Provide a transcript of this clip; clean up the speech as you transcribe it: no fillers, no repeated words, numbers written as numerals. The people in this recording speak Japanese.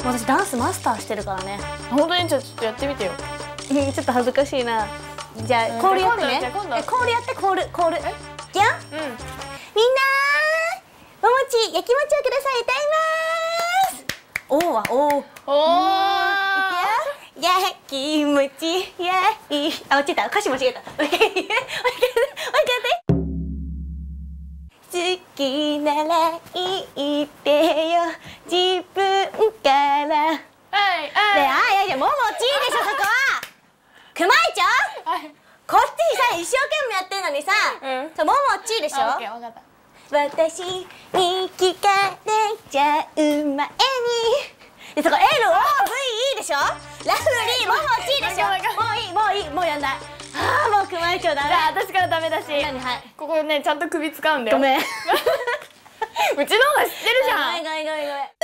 私ダンスマスターしてるからね。 本当にちょっとやってみてよ。 ちょっと恥ずかしいな。じゃあコールやってね。コールやって、コール。じゃん。みんなー、ももち焼き餅をください。歌います。おーはおー。いくよ。焼き餅落ちた。歌詞間違えた。もう一回やって。好きなら言ってよ、自分から。はい、いや、ももちでしょ、そこは。くまいちゃん。こっちさ、一生懸命やってんのにさ、ももちでしょ。私に聞かれちゃう前に。で、そこ LOVE でしょ。ラブリーももちでしょ。もうやんない。ああ、もうくまいちゃんダメ。 じゃあ私からダメだし。 何？はい。 ここね、ちゃんと首使うんだよ。 ごめん。 うちの方が知ってるじゃん。 ごめん。